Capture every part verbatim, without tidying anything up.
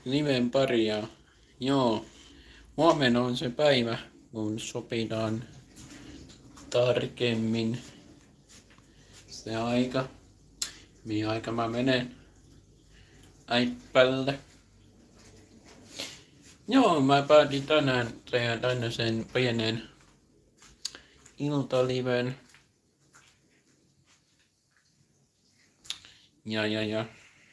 liven paria. Joo, huomenna on se päivä, kun sopitaan tarkemmin se aika. Mihin aika mä menen äippälle. Joo, mä päätin tänään tehdä tänne sen pienen iltaliven. Ja ja ja.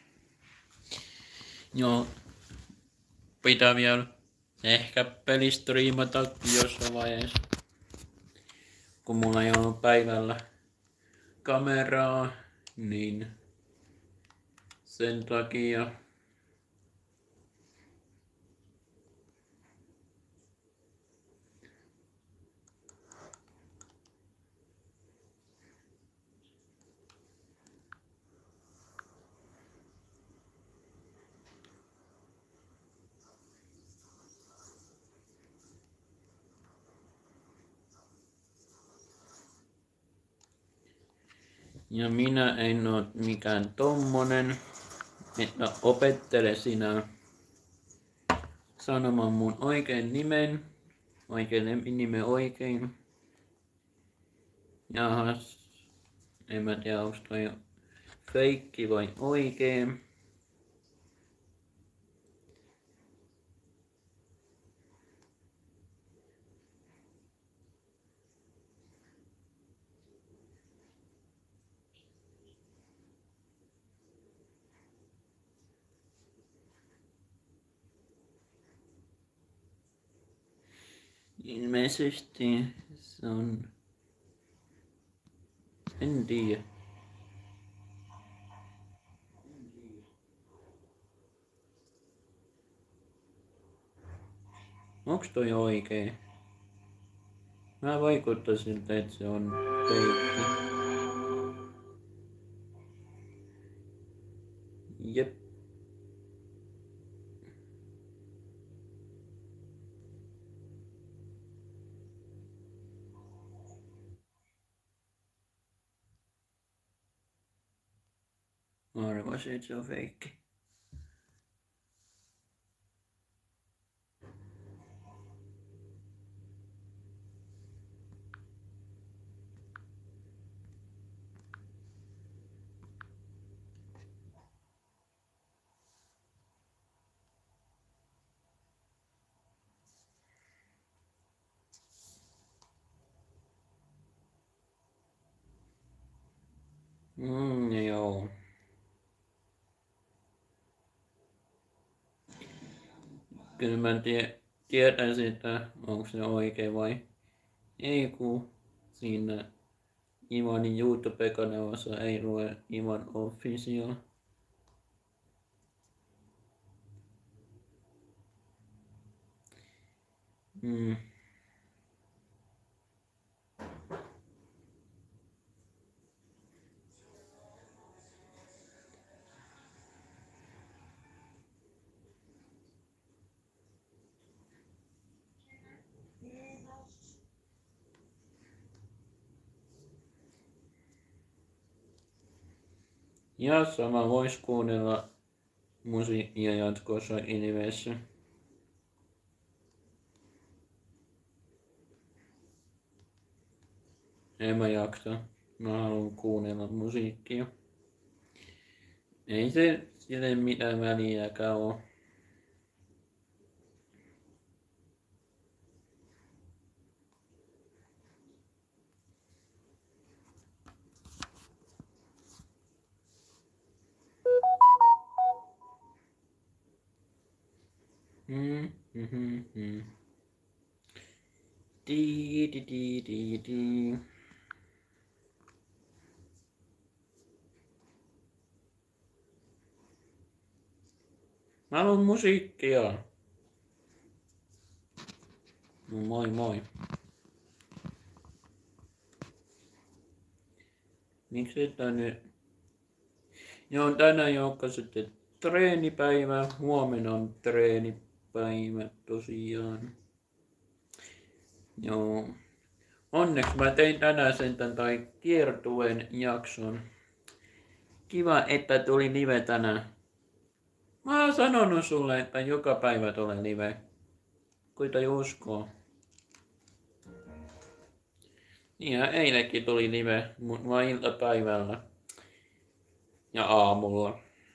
Joo, pitää vielä ehkä pelistriimatakin jossain vaiheessa. Kun mulla ei ole päivällä kameraa, niin sen takia. Ja minä en oo mikään tommonen, että opettele sinä sanomaan mun oikein nimen, oikein nimen oikein. Jahas, en mä tiedä onks toi feikki vai oikein. Ilmeisesti se on... En tiedä. Onks toi oikee? Mä vaikuttaa siltä, että se on feikki. Jep. Arvasin, että se on feikki. Mm, joo. Kyllä mä tie, tiedän sitä, onko se oikein vai ei, kun siinä Ivanin YouTube-kanavassa ei lue Ivan Official. Mm. Ja sama vois kuunnella musiikkia jatkossa ilmeessä. En mä jaksa. Mä haluan kuunnella musiikkia. Ei se sille mitään väliäkään oo. Mm, mm, mm. Di, di, di, di, di. Mä haluan musiikkia. No moi moi. Miksi tää nyt? Joo, tänään joka sitten treenipäivä. Huomenna on treenipäivä tosiaan. Joo. Onneksi mä tein tänään sentään tai kiertueen jakson. Kiva, että tuli live tänään. Mä oon sanonut sulle, että joka päivä tulee live. Kuita uskoo. Niin ja eilenkin tuli live, mut vaan iltapäivällä. Ja aamulla.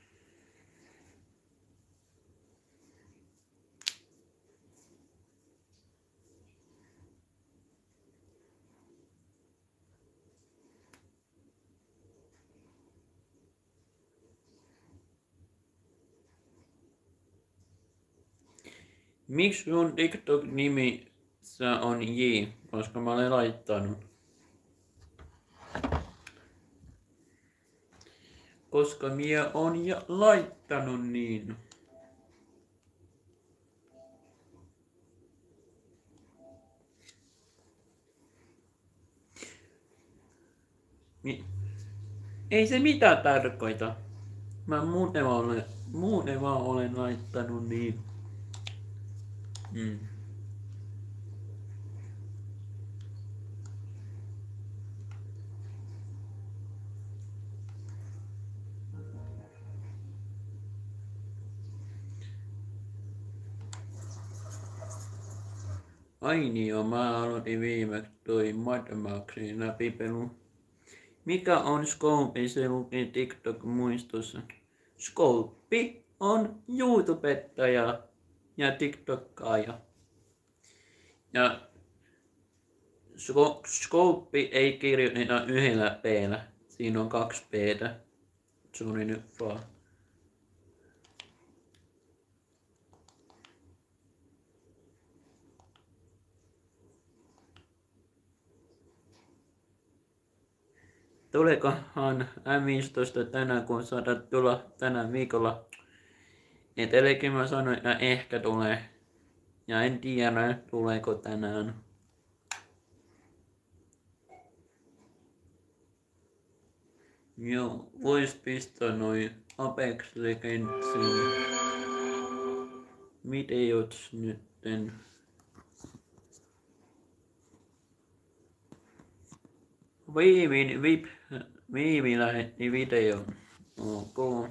Miksi sun TikTok-nimissä on J? Koska mä olen laittanut. Koska minä on ja laittanut niin. Mi- Ei se mitään tarkoita. Mä muuten vaan olen, muuten vaan olen laittanut niin. Mm. Ai niin joo, mä aloitin viimeksi toi Mad Maxin läpipelu. Mikä on Scope? Se lukee TikTok-muistossa. Scope on YouTubettaja ja TikTokkaaja. Ja Scope ei kirjoiteta yhdellä P:llä. Siinä on kaksi P:tä. Se oli nyt vaan. Tuleekohan M viisitoista tänään, kun saatat tulla tänään viikolla? Et elikin mä sanoin, että ehkä tulee. Ja en tiedä, tuleeko tänään. Joo, vois pistää noi Apex Legendsin videot nytten. Viivi, vip, Viivi lähetti videon. Ok.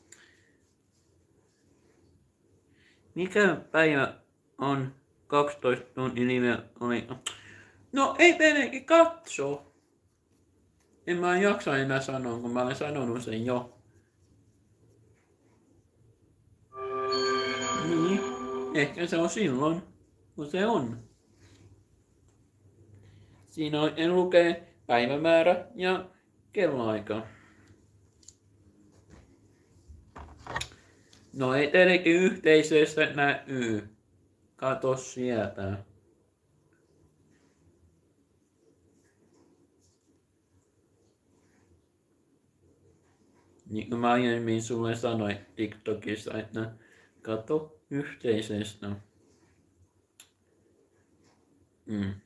Mikä päivä on kaksitoista tunnin live oli? No ei tietenkin katso. En mä jaksa enää sanoa, kun mä olen sanonut sen jo. Niin, ehkä se on silloin, kun se on. Siinä on, lukee päivämäärä ja kelloaika. No ei tietenkin yhteisössä näy. Kato sieltä. Niin kuin mä aiemmin sulle sanoin TikTokissa, että kato yhteisöstä. Mm.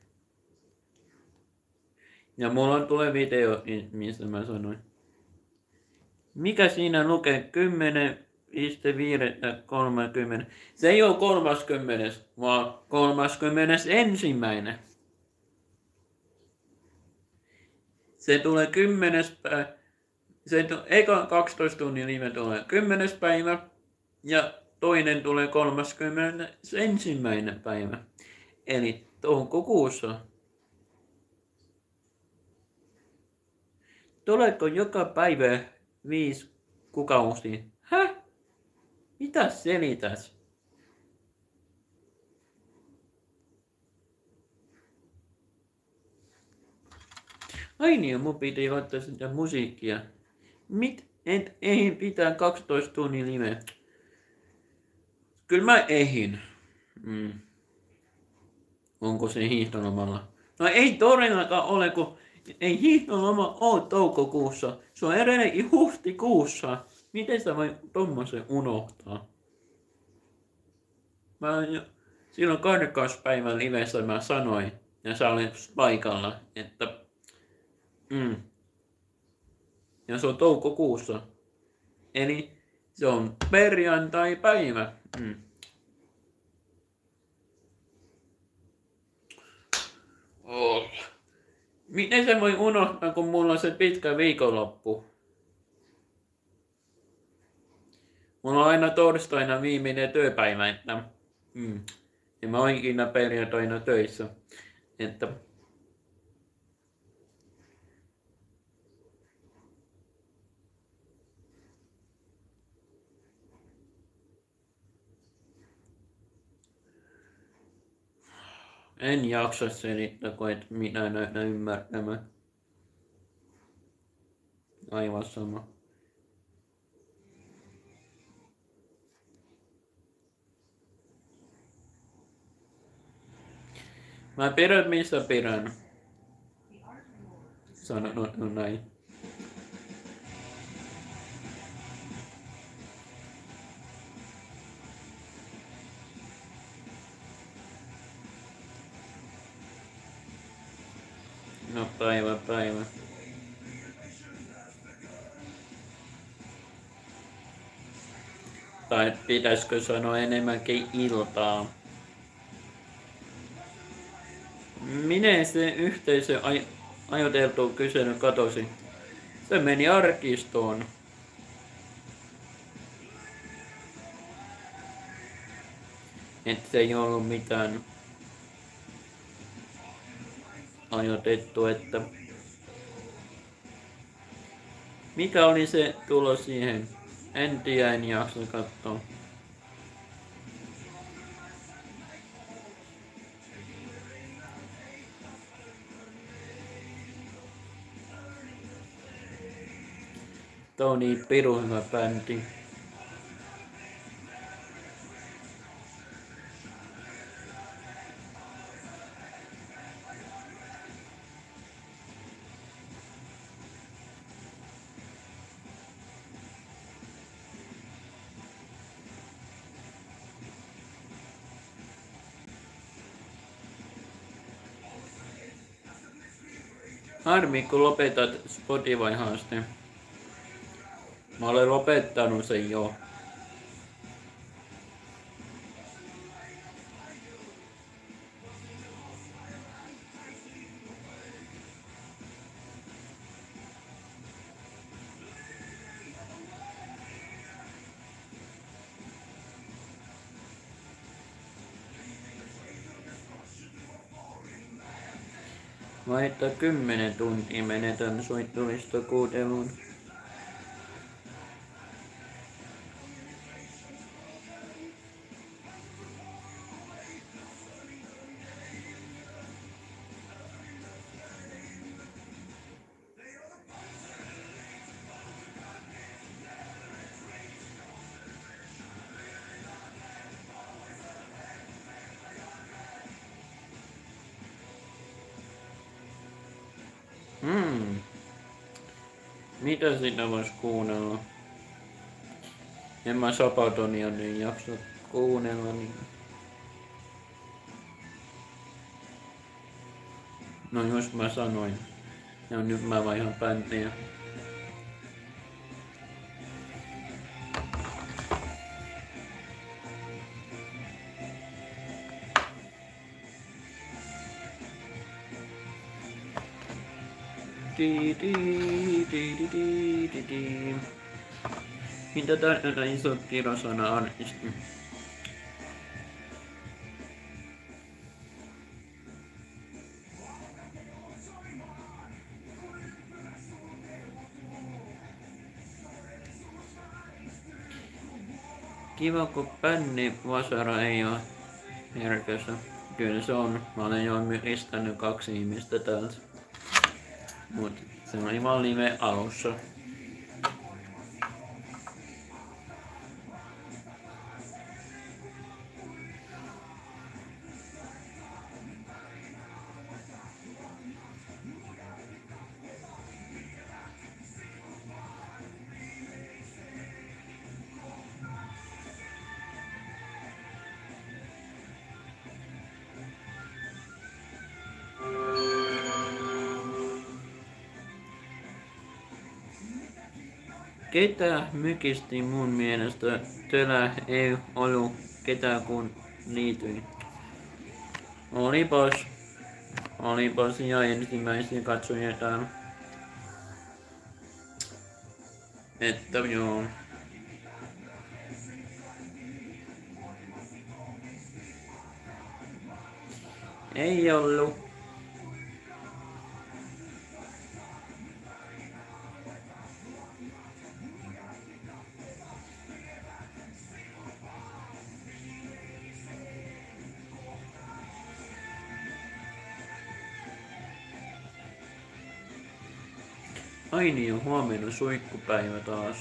Ja mulla on tulee video, mistä mä sanoin. Mikä siinä lukee? kymmenen kolmekymmentä. Se ei ole kolmaskymmenes, vaan kolmaskymmenes ensimmäinen. Se tulee kymmenes päivä. Se tu- eka kaksitoista tunnin live tulee kymmenes päivä. Ja toinen tulee kolmaskymmenes ensimmäinen päivä. Eli toukokuussa. Tuleeko joka päivä viisi kuukausia? Häh? Mitä selitäs? Ai niin, mun piti laittaa sitä musiikkia. Mit? Et, ei pitää kaksitoista tunnin live. Kyllä mä ehin. Mm. Onko se hiihtolomalla? No ei todellakaan ole, kun ei hiihtoloma ole toukokuussa. Se on edelleenkin huhtikuussa. Miten sä voi tommosen unohtaa? Mä jo, silloin kahdeksas päivän livessä mä sanoin, ja sä olet paikalla, että mm. Ja se on toukokuussa. Eli se on perjantai-päivä. Mm. Oh. Miten se voi unohtaa, kun mulla on se pitkä viikonloppu? Mulla on aina torstaina viimeinen työpäivä, että mm, ja mä oonkin perjantaina töissä. Että en jaksa selittää, kun et minä näytä ymmärtämään. Aivan sama. Mä pidän mistä pidän. Sanon no, näin. No päivä päivä. Tai pitäisikö sanoa enemmänkin iltaa? Minne se yhteisö aj- ajateltu kysely katosi? Se meni arkistoon. Että se ei ollut mitään ajoitettu, että mikä oli se tulos siihen? En tiedä, en jaksa katsoa. Tää on niin pirun hyvä bändi. Harmi, kun lopetat Spotify-haasteen. Mä olen lopettanut sen jo. Vaihtaa kymmenen tuntia menetän soittolista kuuteluun. Hmm. Mitä sitä vois kuunnella? En mä Sapatonia niin jaksa kuunnella niin. No jos mä sanoin. Ja nyt mä vaihan bändiä. Di, di, di, di, di, di, di. Mitä tää iso kirosana artisti? Kiva, kun bändi Vasara ei oo herkässä. Kyllä se on. Mä olen jo listannut kaksi ihmistä täältä. Mut se oli vaan live alussa. Ketä mykisti mun mielestä? Tölä ei ollut ketään kun liityin. Olipas, olipas ja ensimmäisiä katsojia täällä. Että joo. Ei ollu. Ai niin, on huomenna suihkupäivä taas.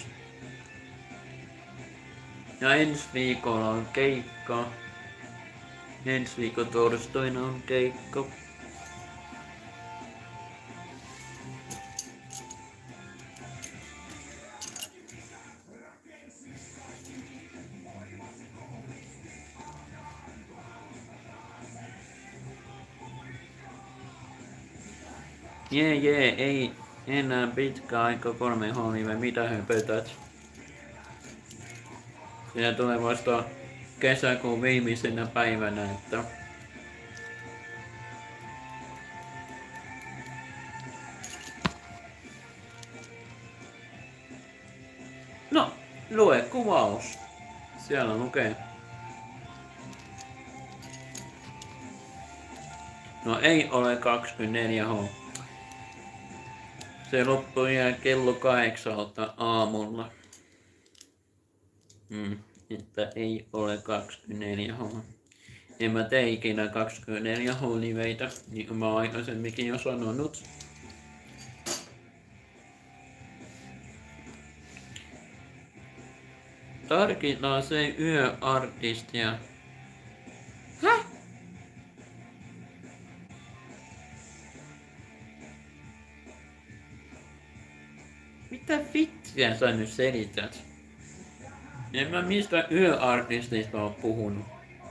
Ja ensi viikolla on keikka. Ensi viikon torstaina on keikka. Jee jee, ei enää pitkä aika kolme H-live, mitä höpötät? Siinä tulee vasta kesäkuun viimeisenä päivänä, että no, lue kuvaus. Siellä lukee. No ei ole kaksikymmentäneljä H. Se loppui jää kello kahdeksalta aamulla. Hmm, että ei ole kaksikymmentäneljä H. En mä tee ikinä kaksikymmentäneljä H-liveitä, niin mä oon aikaisemminkin jo sanonut. Tarkitaan se yöartistia. Häh? Mitä vittiä sä nyt selität? En mä mistä yöartistista oo puhunut.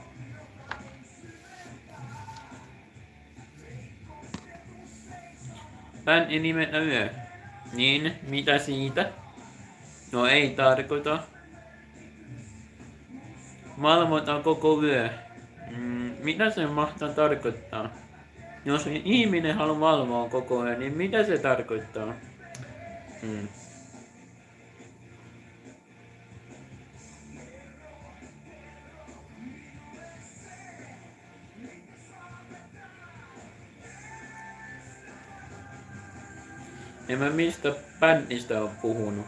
Bändi nimeltä Yö. Niin, mitä siitä? No ei tarkoita. Valvotaan koko yö. Mm, mitä se mahtaa tarkoittaa? Jos ihminen haluaa valvoa koko yö, niin mitä se tarkoittaa? Mm. En mä mistä bändistä oo puhunut.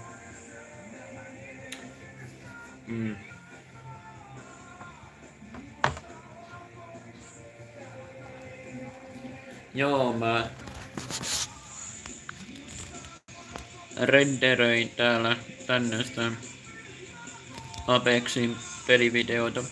Mm. Joo, mä renderöin täällä tännöstä Apexin pelivideota.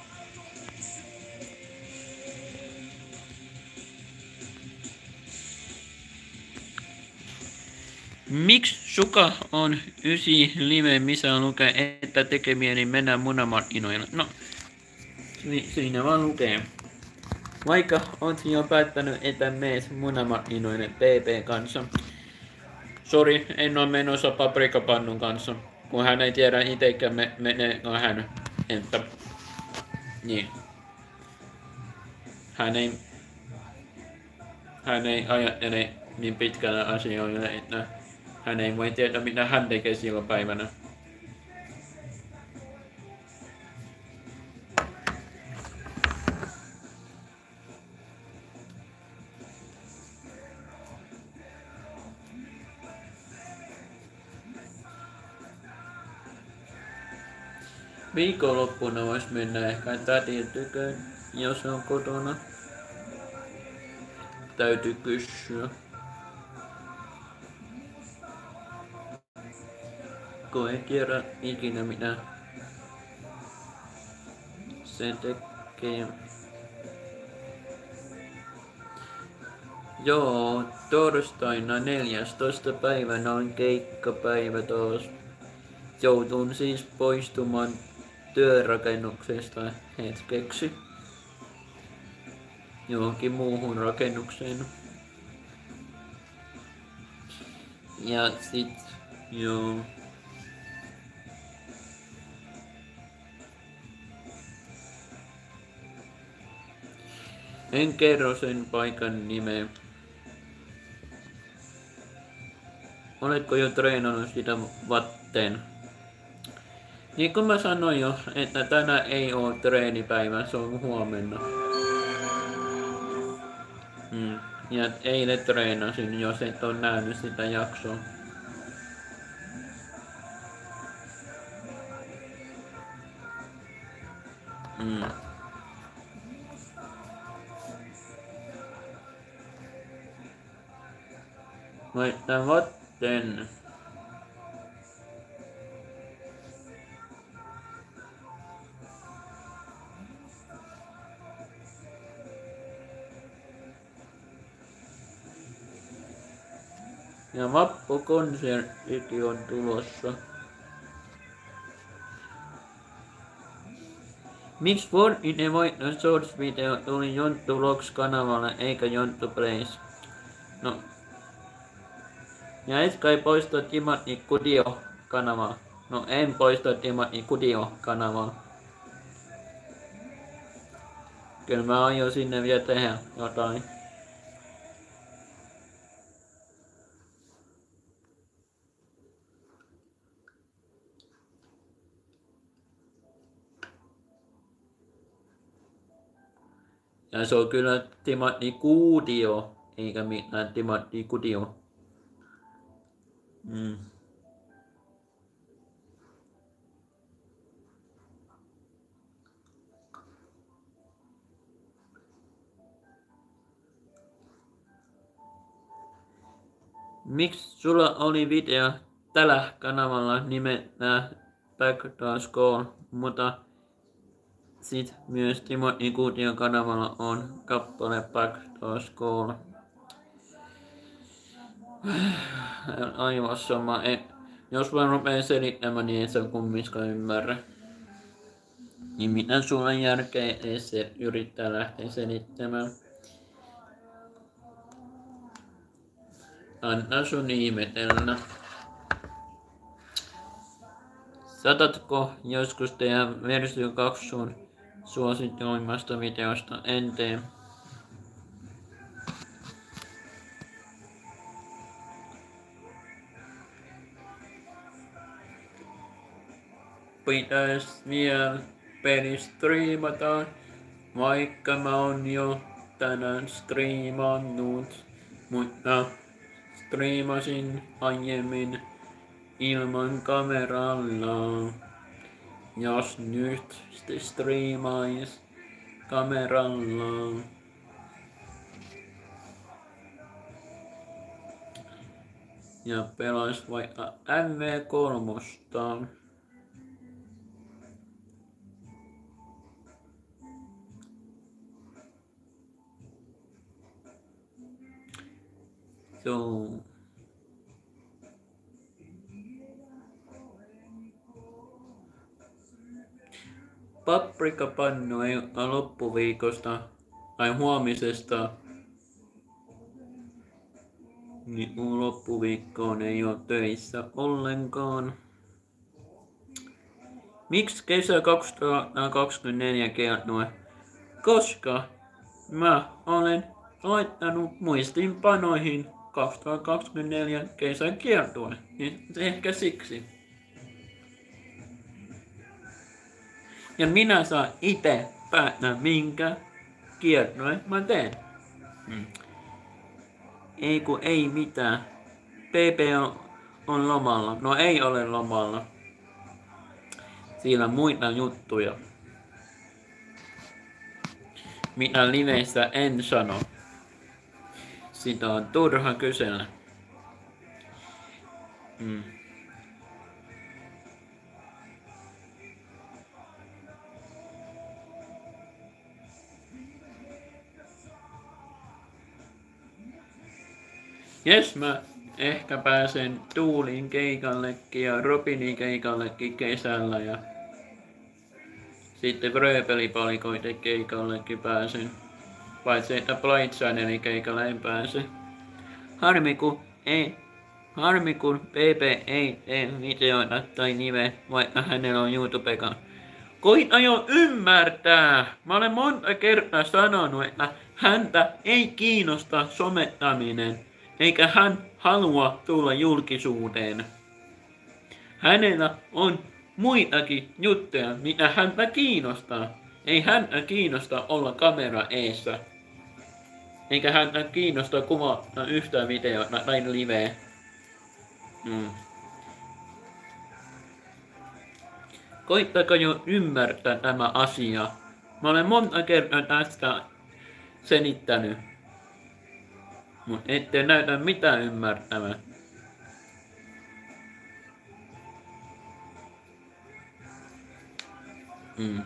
Miksi suka on ysi live, missä lukee, että tekee mieli mennä munamarkkinoilla? No, si siinä vaan lukee. Vaikka oot jo päättänyt, että mees munamarkkinoille P P kanssa. Sori, en oo menossa paprikapannun kanssa, kun hän ei tiedä itekään me meneekö hän. Että, niin. Hän ei, hän ei ajattele niin pitkällä asioilla, että hän ei voi tietää, mitä hän tekee silloin päivänä. Viikonloppuna vois mennä ehkä tätin tyköön, jos on kotona. Täytyy kysyä. Kun ei tiedä ikinä mitä se tekee. Joo, torstaina neljästoista päivänä on keikkapäivä taas. Joutun siis poistumaan työrakennuksesta hetkeksi johonkin muuhun rakennukseen. Ja sit, joo. En kerro sen paikan nimeä. Oletko jo treenannut sitä vatten? Niin kuin mä sanoin jo, että tänään ei oo treenipäivä, se on huomenna. Ja eilen treenasin, jos et ole nähnyt sitä jaksoa. Mm. Mutta vatten. Ja vappukonserttikin on tulossa. Miksi Fortnite voitto Shorts-video tuli Jonttu Vlogs-kanavalle eikä Jonttu Plays? No. Ja et kai poista Timothy Kudio-kanavaa. No en poista Timothy Kudio-kanavaa. Kyllä mä aion sinne vielä tehdä jotain. Ja se on kyllä Timothy Kudio, eikä mitään Timothy Kudio. Mm. Miksi sulla oli video tällä kanavalla nimeltä Back to School, mutta sit myös Timothy Kudion kanavalla on kappale Back to School. Aivan sama. Ei. Jos mä rupeen selittämään, niin et sä kumminkaan ymmärrä. Niin mitä sulla on järkeä edes yrittää lähteä selittämään? Anna sun ihmetellä. Saatatko joskus tehdä versio kaksi sun suosituimmasta videosta? En tee. Pitäis vielä peli striimata, vaikka mä oon jo tänään striimannut, mutta striimasin aiemmin ilman kameralla. Jos nyt striimais kameralla. Ja pelais vaikka M V kolme. So. Paprikapannu ei ole loppuviikosta tai huomisesta. Niin loppuviikkoon ei ole töissä ollenkaan. Miksi kesä kaksituhattakaksikymmentäneljä kertoo? Koska mä olen laittanut muistiinpanoihin kaksituhattakaksikymmentäneljä kesän kiertue, niin ehkä siksi. Ja minä saan itse päättää, minkä kiertue mä teen. Hmm. Ei kun ei mitään. P P on, on lomalla. No ei ole lomalla. Siinä on muita juttuja. Mitä liveissä en sano. Sitä on turha kysellä. Hmm. Jes, mä ehkä pääsen Tuulin keikallekin ja Robinin keikallekin kesällä ja sitten Vrööpelipalikoiden keikallekin pääsen. Paitsi että Blight Channelin keikalle en pääse. Harmi kun ei, harmi kun P P ei tee videoita tai nimeä, vaikka hänellä on YouTube-kanava. Koita jo ymmärtää! Mä olen monta kertaa sanonut, että häntä ei kiinnosta somettaminen. Eikä hän halua tulla julkisuuteen. Hänellä on muitakin juttuja, mitä häntä kiinnostaa. Ei häntä kiinnosta olla kamera eessä. Eikä häntä kiinnosta kuvata yhtään videota tai liveä. Mm. Koittakaa jo ymmärtää tämä asia. Mä olen monta kertaa tästä selittänyt. Mut ette näytä mitään ymmärtävän. Mm.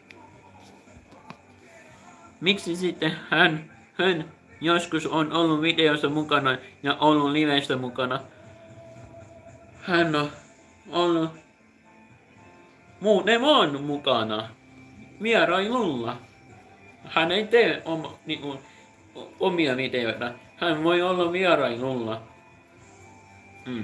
Miksi sitten hän, hän joskus on ollut videossa mukana ja ollut liveissä mukana? Hän on ollut muuten vaan mukana vierailulla. Hän ei tee oma, niinku, omia videoita. Hän voi olla vierailulla. Mm.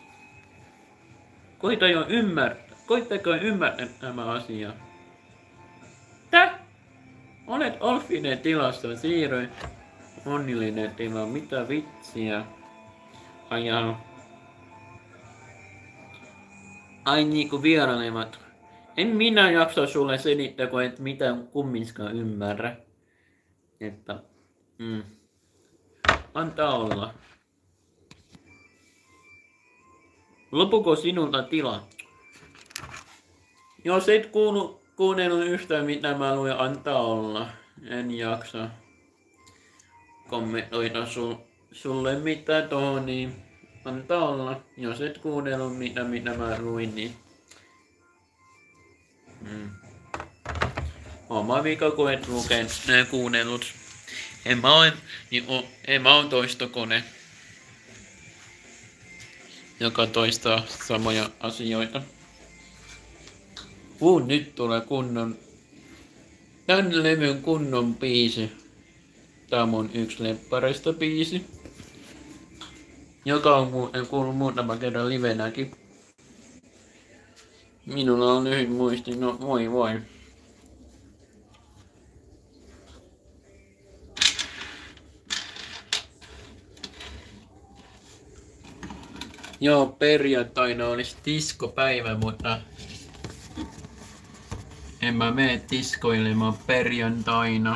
Koita jo ymmärtää. Koittakaa ymmärtää tämä asia. Täh? Olet Olfinen tilassa, siirryin. Onnellinen tila, mitä vitsiä. Ajaa. Ai niinku vierailemat. En minä jaksa sulle selittää, kun et mitään kumminskaan ymmärrä. Että, mm. Antaa olla. Lopuko sinulta tila? Jos et kuulu, kuunnellut yhtään mitä mä luin, antaa olla. En jaksa kommentoida sul, sulle mitään tohon, niin antaa olla. Jos et kuunnellut mitä, mitä mä luin, niin mm. Oma vika, kun et luken, nää kuunnellut. En mä oon, niin o, en mä oon toistokone, joka toistaa samoja asioita. Uh, nyt tulee kunnon, tän levyn kunnon biisi. Tää on mun yksi leppareista biisi, joka on kuullut muutama kerran livenäkin. Minulla on lyhyt muisti, no voi voi. Joo, perjantaina olisi diskopäivä, mutta en mä mene diskoilemaan perjantaina.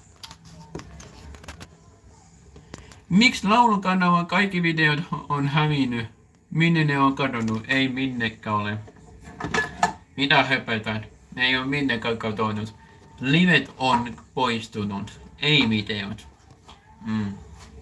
Miksi laulukanavan kaikki videot on hävinnyt? Minne ne on kadonnut? Ei minnekään ole. Mitä höpötät? Ne ei ole minnekään kadonnut. Livet on poistunut, ei videot. Mm.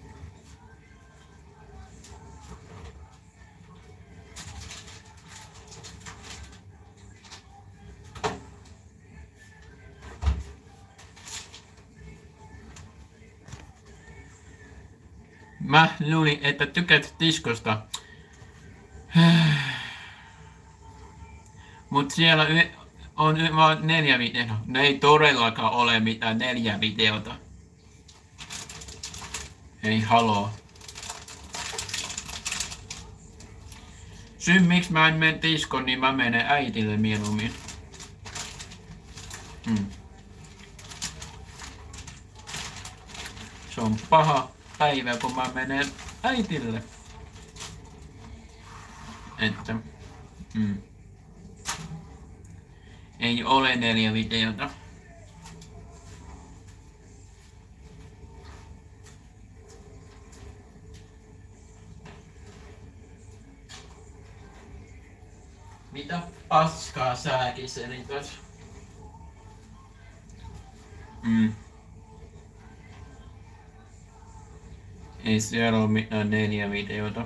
Mä luulin, että tykkäät diskosta. Mut siellä on vaan neljä videota. Ne ei todellakaan ole mitään neljä videota. Ei haloo. Syy miksi mä en mene diskoon, niin mä menen äitille mieluummin. Hmm. Se on paha päivä, kun mä menen äitille. Että mm. ei ole neljä videota. Mitä paskaa säkin selität? Mm. Ei siellä ole mitään neljä videota.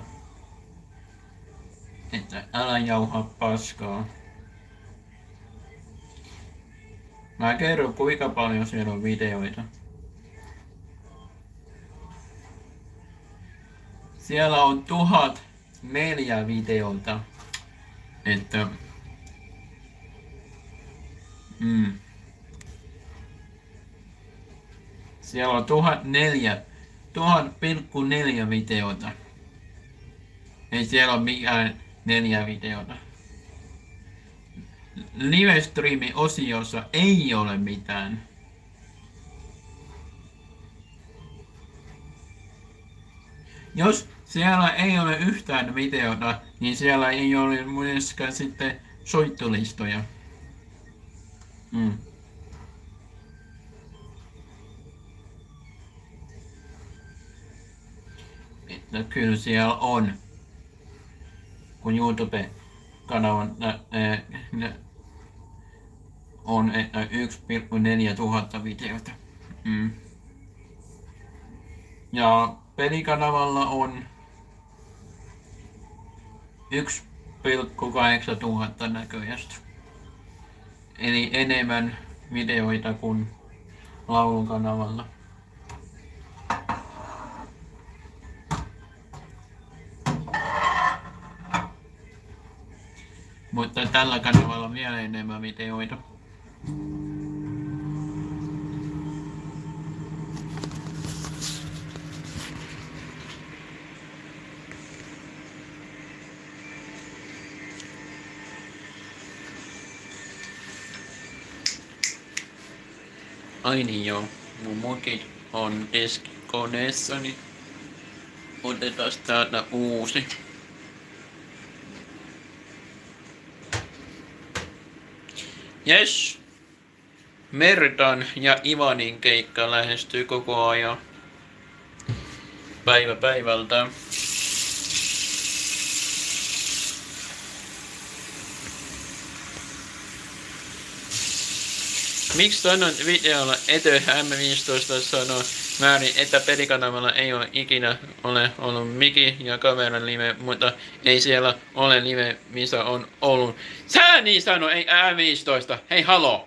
Että älä jauha paskaa. Mä kerron kuinka paljon siellä on videoita. Siellä on tuhat neljä videota. Että mm. Siellä on tuhat neljä. Tuhat pilkku neljä videota. Ei siellä ole mikään neljä videota. Livestreami-osiossa ei ole mitään. Jos siellä ei ole yhtään videota, niin siellä ei ole myöskään sitten soittolistoja. Mm. Ja kyllä siellä on. Kun YouTube-kanavan on yksi pilkku neljä tuhatta videota. Mm. Ja pelikanavalla on yksi pilkku kahdeksan tuhatta näköjästä. Eli enemmän videoita kuin laulukanavalla. Mutta tällä kanavalla on vielä enemmän videoita. Ai niin joo, mun mukit on keskikoneessa, niin otetaan täältä uusi. Jes, Mertan ja Ivanin keikka lähestyy koko ajan päivä päivältä. Miksi sanoin videolla Etö M viisitoista sanoo väärin, että pelikanavalla ei ole ikinä ole ollut miki ja kameran live, mutta ei siellä ole live, missä on ollut. Sä niin sano, ei M viisitoista, hei halo!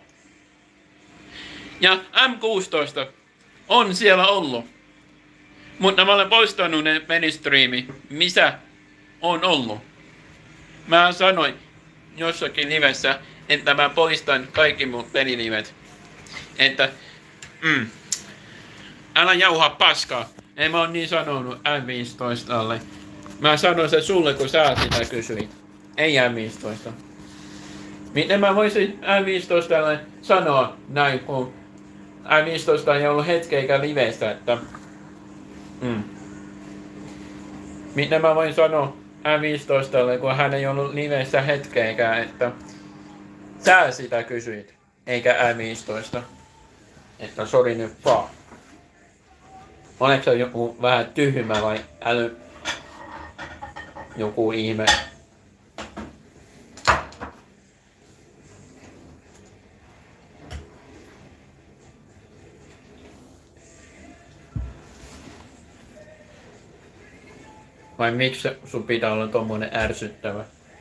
Ja M kuusitoista on siellä ollut. Mutta mä olen poistanut ne pelistriimi, missä on ollut. Mä sanoin jossakin livessä, että mä poistan kaikki mun pelilivet. Että, mm, älä jauhaa paskaa. En mä oo niin sanonut M viisitoistalle. Mä sanoin se sulle, kun sä sitä kysyit. Ei M viisitoista. Miten mä voisin M viisitoistalle sanoa näin, kun M viisitoista ei ollut hetkeäkään livestä, että... Mm. Miten mä voin sanoa M viisitoistalle, kun hän ei ollut liveessä hetkeäkään, että... Sä sitä kysyit, eikä M viisitoista. Että sori nyt vaan. Oletko se joku vähän tyhmä vai äly... Joku ihme? Vai miksi sun pitää olla tommonen ärsyttävä?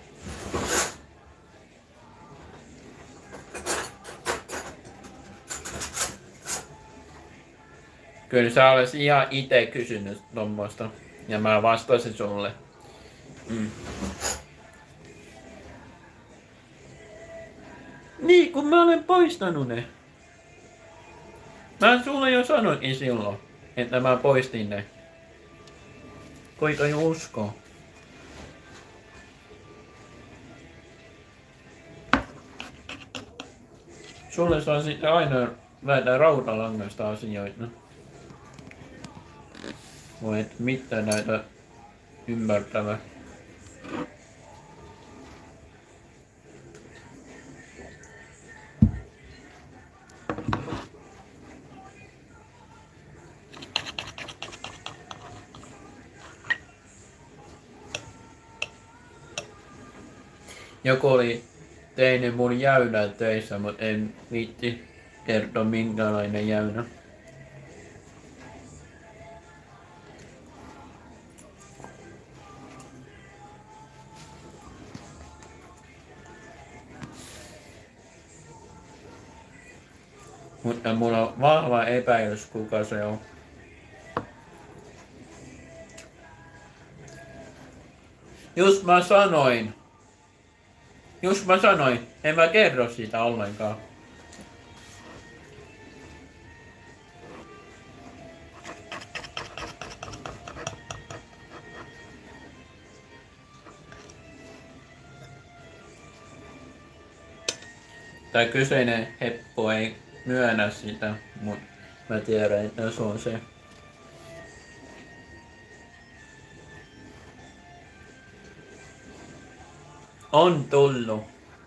Kyllä sä olet ihan ite kysynyt tommoista. Ja mä vastasin sulle. Mm. Niin, kun mä olen poistanut ne. Mä sulle jo sanoinkin silloin, että mä poistin ne. Kuinka jo uskoo? Sulle saa sitten aina väitä rautalangasta asioita. Voi et mitään näitä ymmärtävä. Joku oli teinen mun jäynä töissä, mutta en viitti kertoa minkälainen jäynä. Mutta mulla on vahva epäilys, kuka se on. Just mä sanoin. Just mä sanoin, en mä kerro siitä ollenkaan. Tää kyseinen heppo ei myönnä sitä, mutta mä tiedän, että se on se. On tullut.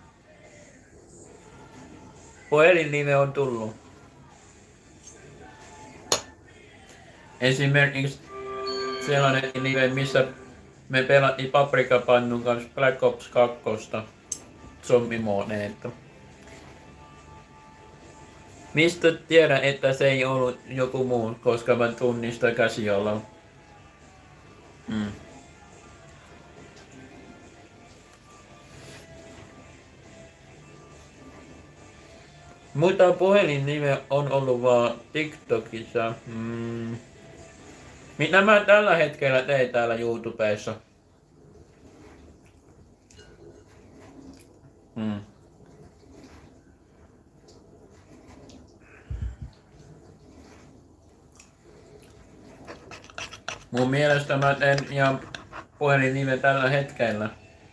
Puhelinlive on tullut. Esimerkiksi sellainen live, missä me pelattiin paprikapannun kanssa Black Ops kaksi zombimooneita. Mistä tiedän, että se ei ollut joku muu, koska mä tunnistan käsialaa. Mm. Mutta puhelinnime on ollut vaan TikTokissa. Mm. Mitä mä tällä hetkellä teen täällä YouTubessa? Mm. Mun mielestä mä teen ihan puhelinnime tällä hetkellä.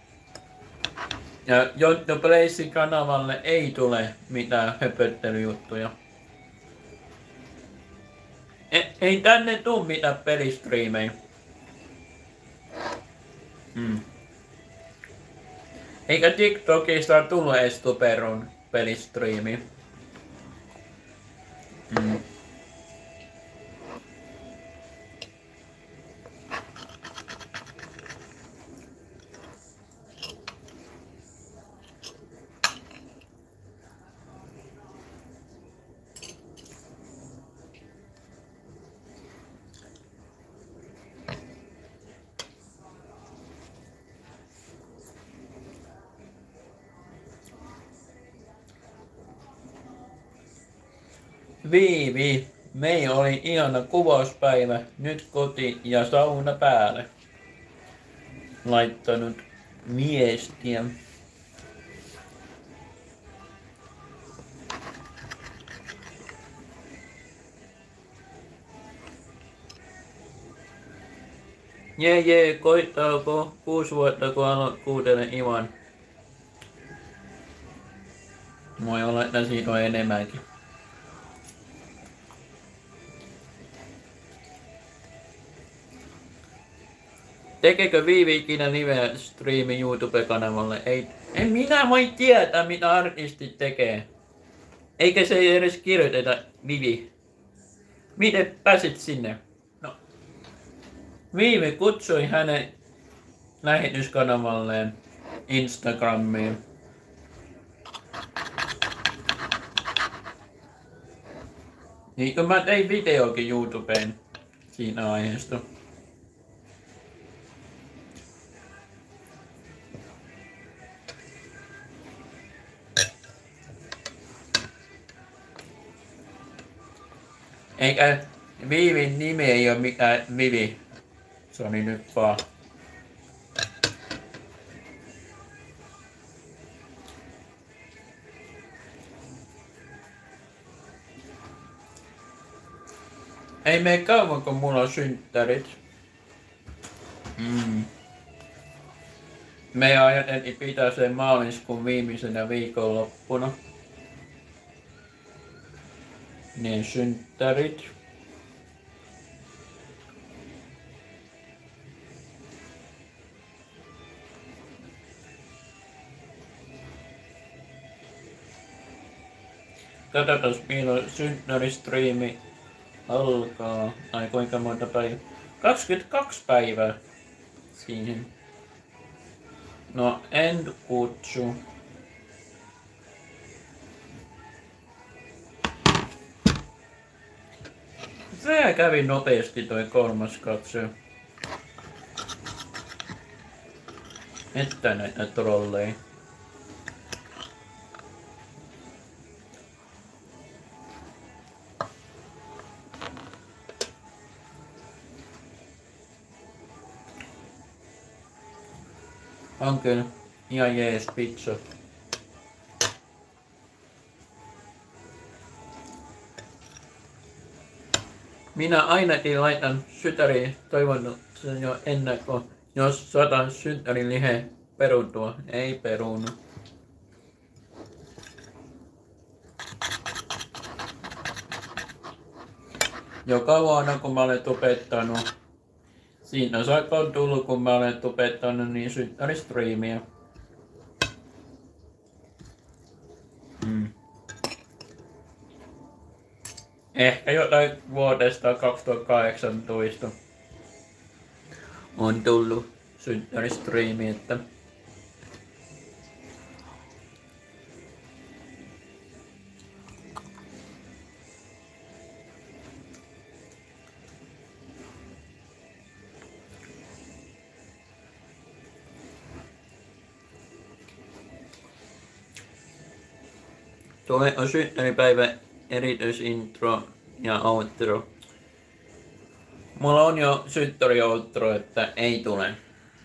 Ja Jontto Placein kanavalle ei tule mitään höpöttelyjuttuja. E ei tänne tuu mitään pelistriimejä. Mm. Eikä TikTokista tullut edes Tuperun pelistriimi. Mm. Viivi, meillä oli ihana kuvauspäivä, nyt koti ja sauna päälle. Laittanut viestiä. Jee jee, koittaako kuusi vuotta kun aloin kuuntele Ivan? Voi olla, että siitä on enemmänkin. Tekeekö Viivi ikinä live striimi YouTube-kanavalle? Ei, en minä voi tietää mitä artistit tekee. Eikä se ei edes kirjoiteta Vivi. Miten pääsit sinne? No. Viivi kutsui hänen lähetyskanavalleen Instagramiin. Niin kun mä tein videokin YouTubeen siinä aiheesta. Eikä Viivin nimi ei ole mikään Vivi. Se oli nyt vaan. Ei mene kauan kun mulla on synttärit. Mm. Me ajateltiin pitää sen maaliskuun viimeisenä viikonloppuna. Niin synttärit. Katsotaan milloin synttäristriimi alkaa. Ai kuinka monta päivää? kaksikymmentäkaksi päivää siihen. No en kutsu. Se kävi nopeasti toi kolmas katso. Että näitä trolleja. On kyllä ihan jees pizza. Minä ainakin laitan sytäriin toivon sen jo ennakko, jos saatan synttärin lihe peruntua. Ei perunu. Joka vuonna kun mä olen tubettanut. Siinä saakka on tullut kun mä olen tubettanut niin synttäristriimiä. Mm. Ehkä jotain vuodesta kaksituhattakahdeksantoista. on tullut synttäristriimi, että tuo on synttäripäivä erityisintro ja outro. Mulla on jo synttäri outro, että ei tule.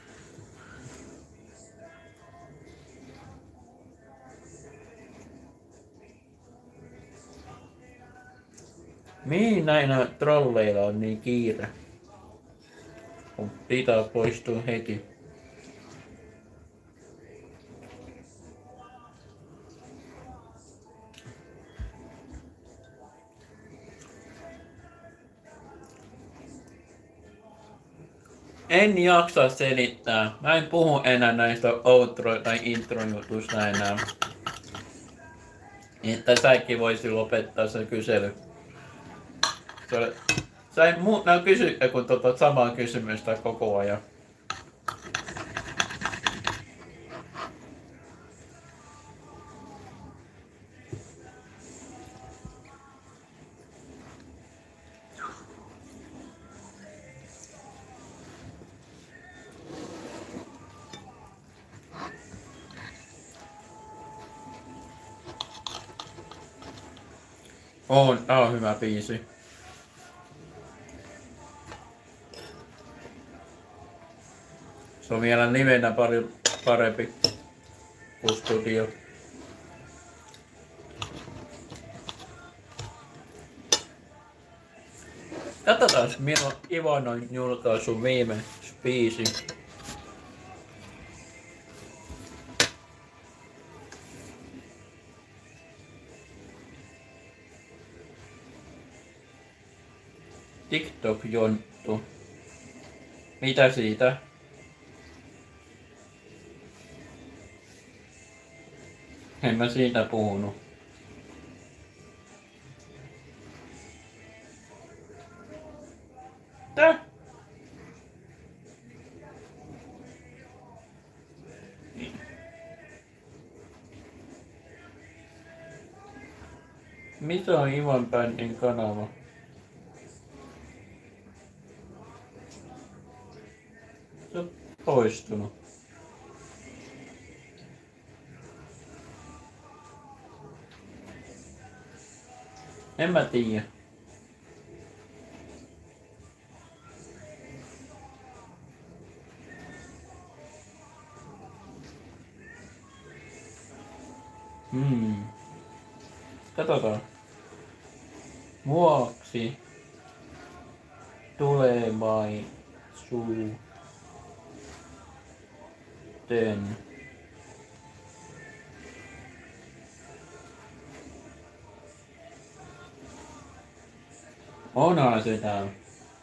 Mihin näillä trolleilla on niin kiire? Kun pita poistuu heti. En jaksa selittää. Mä en puhu enää näistä outro- tai intro-jutuista enää. Että säkin voisi lopettaa se kysely. Se, sä ei muut nää kysy, kun tota samaa kysymystä koko ajan. On, tää on hyvä biisi. Se on vielä livenä paljon parempi kuin studio. Katsotaan milloin Ivon on julkaissut viime biisi. TikTok-jonttu. Mitä siitä? En mä siitä puhunut. Tää? Mitä on Ivan bändin kanava? Se on poistunut. En mä tiedä. Hmm. Katsotaan. Vuoksi tulevaisuuden onhan se täällä.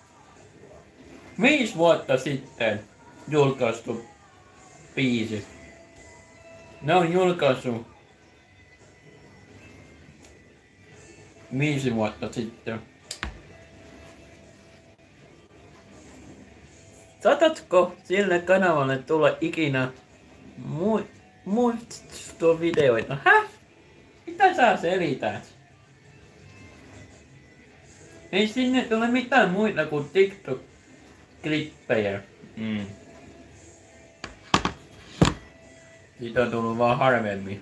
Viisi vuotta sitten julkaistu biisi. Ne on julkaissut viisi vuotta sitten. Saatatko sille kanavalle tulla ikinä mu muista videoita? Häh? Mitä sä selität? Ei sinne tule mitään muita kuin TikTok-klippejä. Mm. Siitä on tullut vaan harvemmin.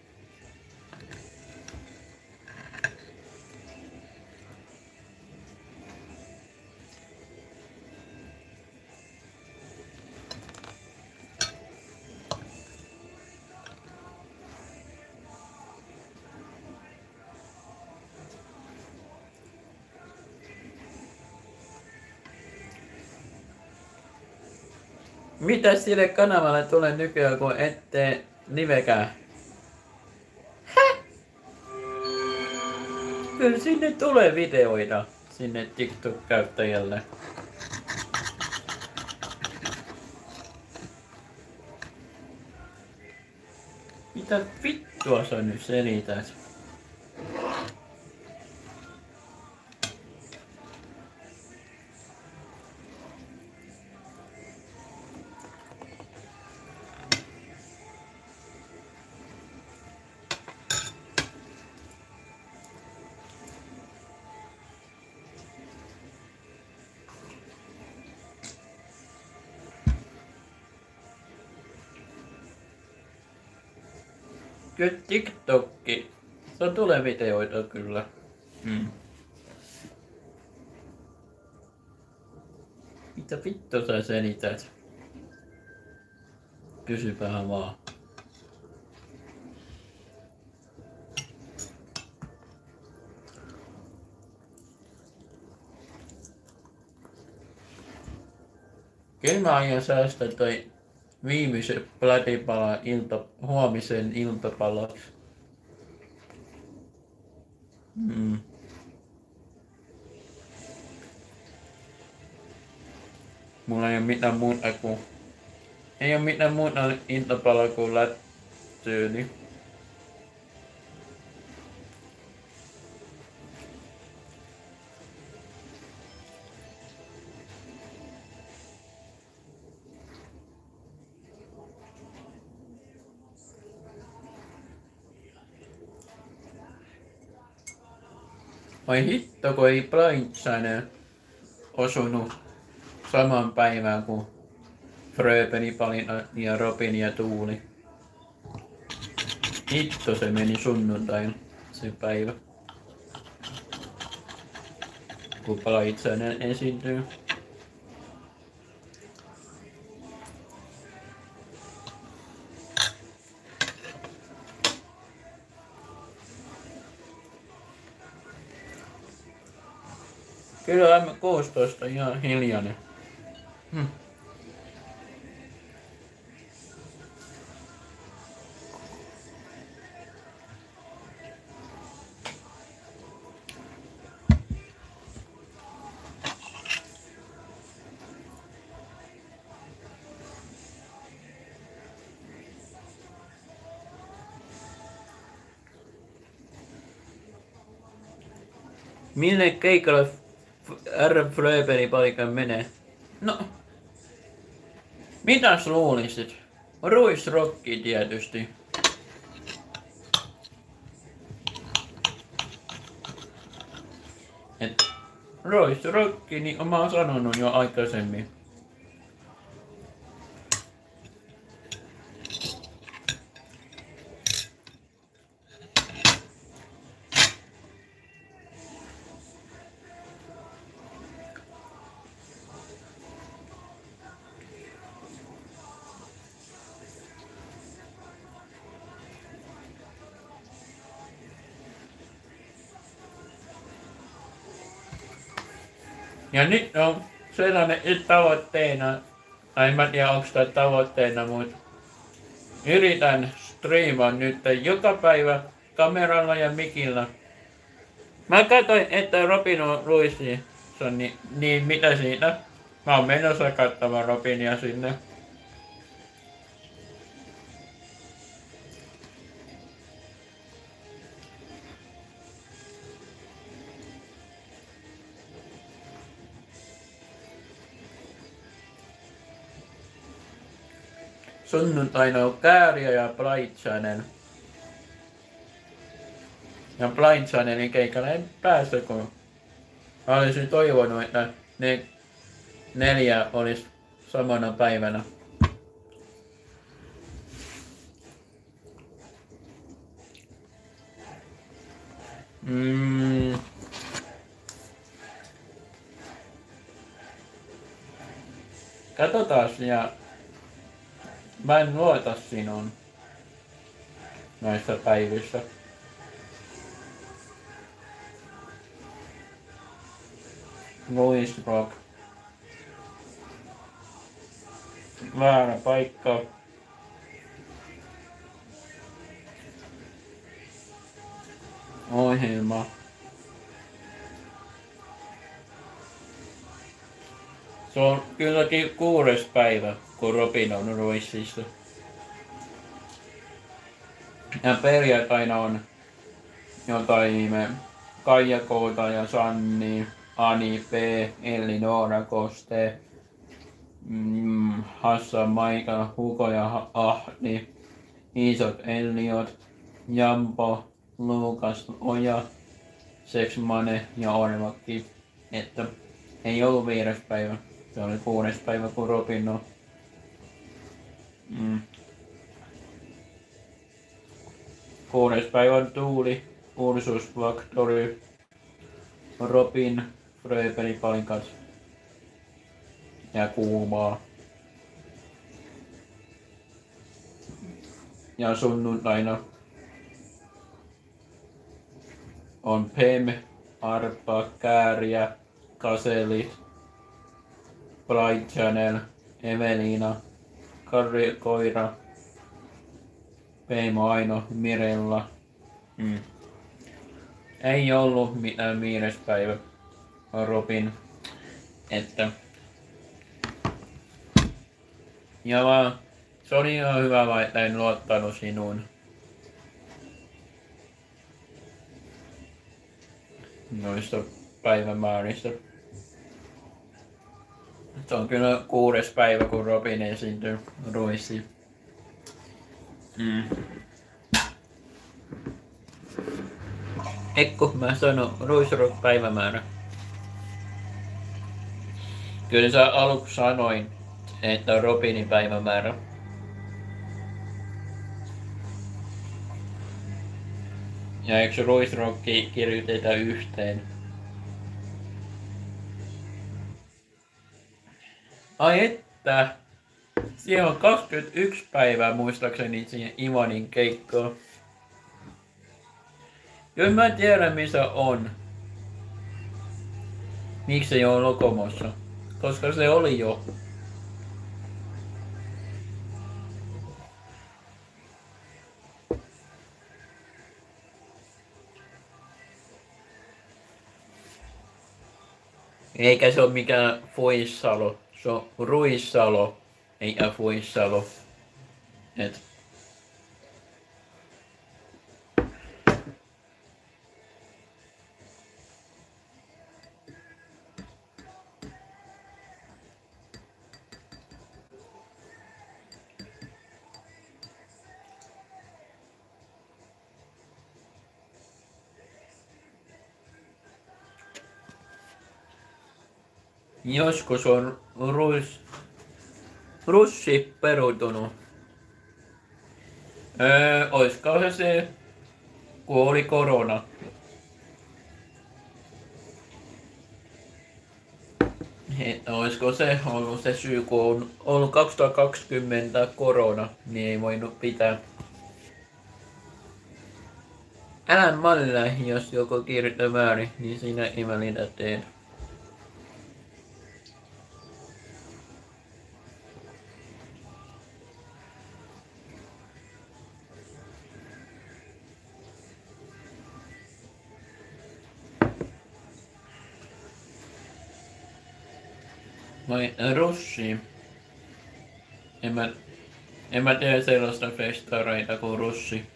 Mitä sille kanavalle tulee nykyään, kun ette livekään? Häh? Kyllä sinne tulee videoita sinne TikTok-käyttäjälle. Mitä vittua sä nyt selität? Kyllä TikTokki. Se tulee videoita kyllä. Mm. Mitä vittu sä selität? Kysypähän vaan. Kyllä mä aion säästää toi viimeisen plätipalan ilta, huomisen iltapalaksi. Mm. Mulla ei oo mitään muuta kuin... Ei oo mitään muuta iltapalaa kuin lättyyni. Vai hitto, kun ei Blindside osunut saman päivään kuin Fröbeni, Palina ja Robin ja Tuuli. Hitto, se meni sunnuntain se päivä. Kun Blindside esiintyy. Kyllä M kuusitoista ihan hiljainen. Hm. Mille keikalle R. Fröbeni paikan menee? No, mitäs luulisit? Ruisrokki tietysti. Et ruisrokki, niin mä oon sanonut jo aikaisemmin. Ja nyt on sellainen tavoitteena, tai en mä tiedä onko tämä tavoitteena, mutta yritän striimaa nyt joka päivä kameralla ja mikillä. Mä katsoin, että Robin on Ruississa, niin, niin mitä siitä? Mä oon menossa katsomaan Robinia sinne. Sunnuntaina on Kääriä ja Blindside. Ja Blindsidein keikalle en päästä, kun mä olisin toivonut, että ne neljä olisi samana päivänä. Mm. Katsotaan ja mä en luota sinun noissa päivissä. Louis Rock. Väärä paikka. Ohjelma. Se on kylläkin kuudes päivä, kun Robin on Ruississa. Ja perjantaina on jotain Kaija Koota ja Sanni, Ani P, Elli Noora Koste, mm, Hassan Maika, Hugo ja Ahti, Isot Elliot, Jampo, Luukas Oja, Seksmane ja Orvakki. Että ei ollut viides päivä, se oli kuudes päivä kun Robin on. Mm. Kuudes päivän tuuli, Ursus Factory, Robin Fröbelin palikat ja kuumaa. Ja sunnuntaina on Pem, Arpa, Kääriä, Kaselit, Bright Channel, Evelina, Karri Koira, Peimo Aino, Mirella. Mm. Ei ollut mitään viides päivä, Robin. Että ja vaan se oli ihan hyvä, vaikka en luottanut sinuun. Noista päivämääristä. Se on kyllä kuudes päivä, kun Robin esiintyy Ruissi. Mm. Ekko, mä sanon Ruisrock päivämäärä. Kyllä sä aluksi sanoin, että on Robinin päivämäärä. Ja eikö Ruisrocki kirjoiteta yhteen? Ai että! Siellä on kaksikymmentäyksi päivää muistaakseni siihen Ivanin keikkoon. Kyllä mä tiedän missä on. Miksi se ei ole Lokomossa? Koska se oli jo. Eikä se ole mikään Fuissalo. Se on Ruissalo, eikä Fuissalo. Et. Joskus on ruis, russi peruuntunut. Öö, oiskohan se, kun oli korona. Että oisko se ollut se syy, kun on ollut kaksituhattakaksikymmentä korona, niin ei voinut pitää. Älä malla, jos joku kirjoittaa väärin, niin siinä ei välitä tehdä. Vai Russi? En mä, en mä tee sellaista festareita kuin Russi.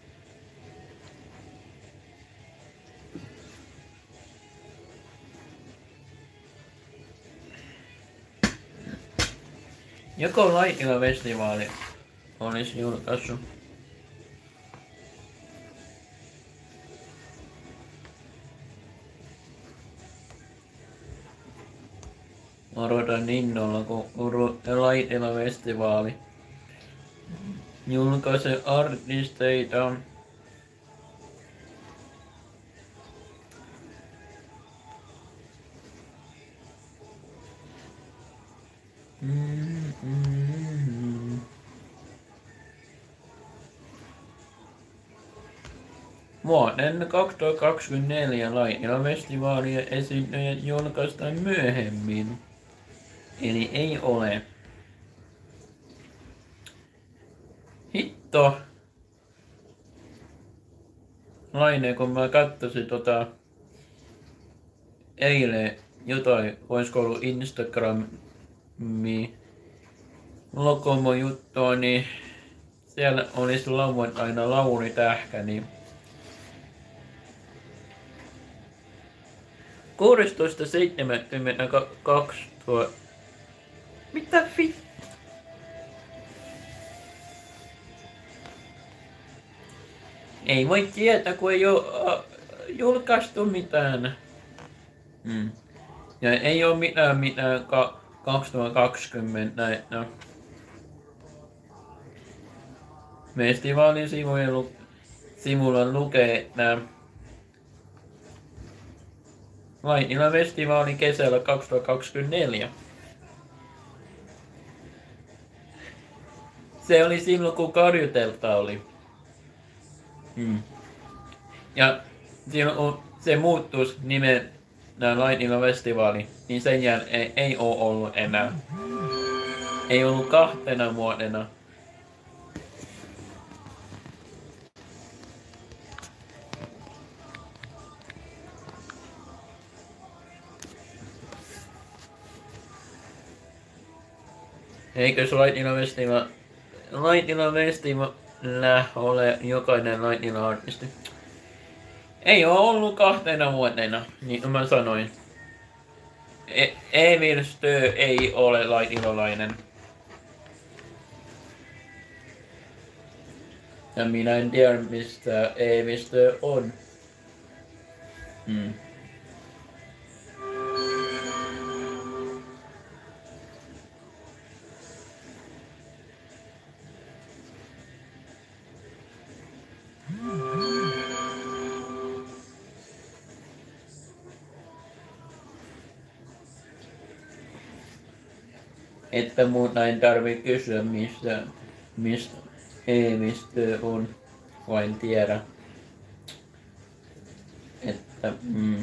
Joko Laitila-festivaali olisi julkaissut. Odotan innolla, kun Laitila-festivaali julkaisee artisteita. Mm-hmm. Vuoden kaksituhattakaksikymmentäneljä Laitila-festivaalien esiintyjät julkaistaan myöhemmin. Eli ei ole. Hitto. Laine, kun mä katsosin tota eilen jotain, olisiko ollut Instagrami Lokomo juttua, niin siellä olisi lauantaina Lauri Tähkä, niin kuusitoista seitsemänkymmentäkaksi. Mitä vi... Ei voi tietää, kun ei ole uh, julkaistu mitään. Hmm. Ja ei ole mitään mitään ka- kaksituhattakaksikymmentä. No. Festivaalin sivujen sivulla lukee, että Lainila-festivaali kesällä kaksituhattakaksikymmentäneljä. Se oli silloin, kun Karjutelta oli. Hmm. Ja silloin, kun se muuttuisi nimen Lainila-festivaali, niin sen jälkeen ei, ei ole ollut enää. Ei ollut kahtena vuotena. Eikös Lainila-festivaali Lainila-festivaali ole jokainen Lainila-artisti? Ei ole ollut kahtena vuotena, niin kuin mä sanoin. E- Emil Stö ei ole lainilalainen. Ja minä en tiedä, mistä Emil Stö on. Hmm. Että muuta en tarvi kysyä, mistä, mistä Emistö on, vain tiedä. Että, mm.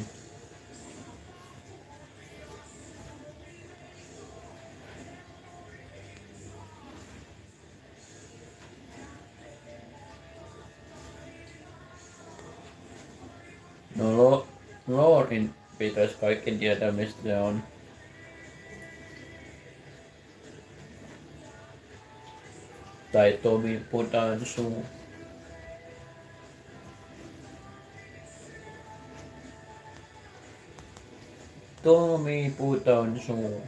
No, Lo- Loorin pitäisi kaikki tietää, mistä se on. Tai Tomi Putansuu. Tomi Putansuu.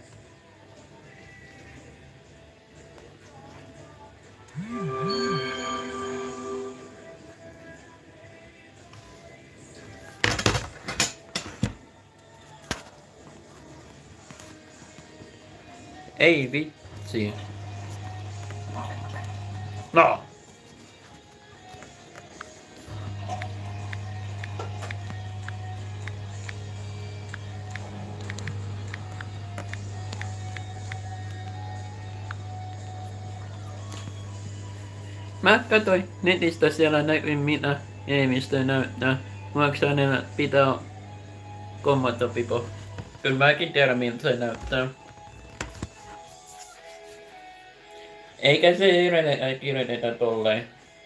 Ei vitsi. No. Mä katsoin netistä, siellä näkyy mitä Emistö näyttää. Vaikka hänellä pitää kommata pipo. Kyllä mäkin tiedän miltä se näyttää. Eikä se kirjoiteta, kirjoiteta tolleen.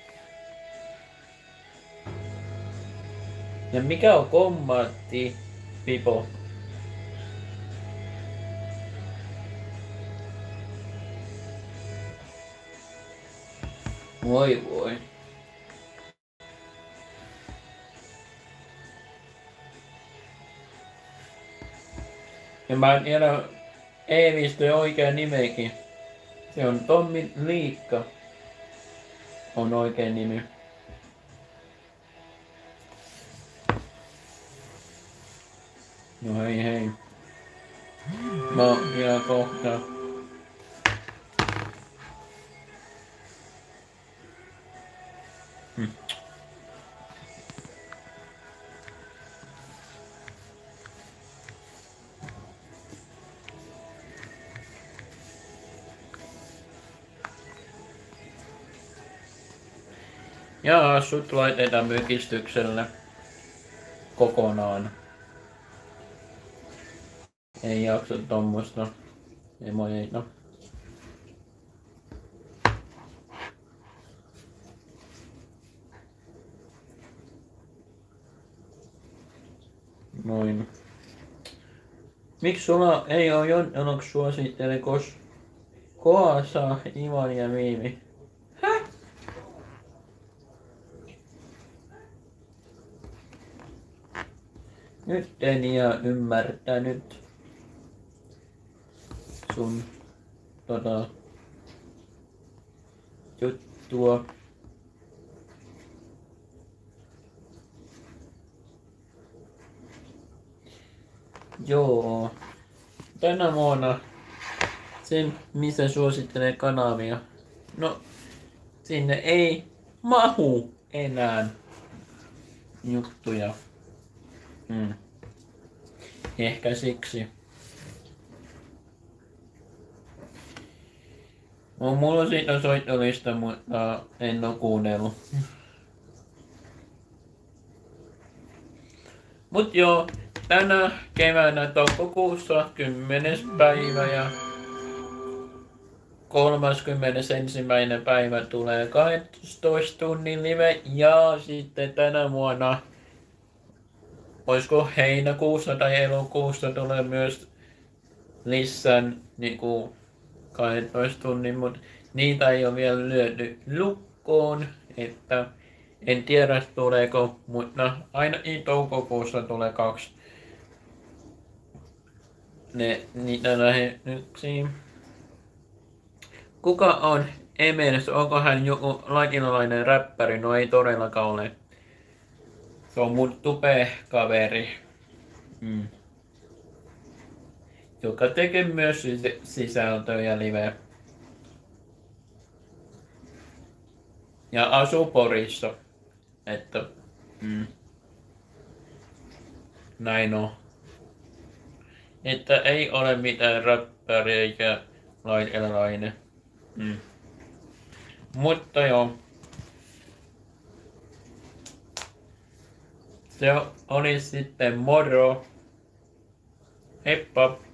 Ja mikä on kommatti pipo? Voi voi. Ja mä en tiedä Emistön oikea nimekin. Se on Tommi Liikka. On oikein nimi. No hei hei. Mä oon vielä kohta. Hm. Ja sut laitetaan mykistykselle kokonaan. Ei jaksa tommoista emojeita. Noin. Miksi sulla ei oo jonoksi suosittele kos Koasa, Ivan ja Miimi? Häh? Nyt en ihan ymmärtänyt sun tota juttua. Joo. Tänä vuonna sen, missä suosittelee kanavia. No, sinne ei mahu enää juttuja. Mm. Ehkä siksi. On mulla siitä soittolista, mutta en oo kuunnellut. Mut joo, tänä keväänä toukokuussa kymmenes päivä ja kolmaskymmenesensimmäinen päivä tulee kahdentoista tunnin live ja sitten tänä vuonna oisko heinäkuussa tai elokuussa tulee myös lisän niinku kahdentoista tunnin, mutta niitä ei ole vielä lyöty lukkoon, että en tiedä tuleeko, mutta ainakin toukokuussa tulee kaksi ne, niitä lähetyksiä. Kuka on Emels? Onko hän joku latinalainen räppäri? No ei todellakaan ole. Se on mun tube-kaveri. Mm. Joka tekee myös sisältöjä live. Ja asuu Porissa. Että mm. näin on. Että ei ole mitään räppäriä eikä lainalainen. Mm. Mutta joo. Se oli sitten moro. Heippa!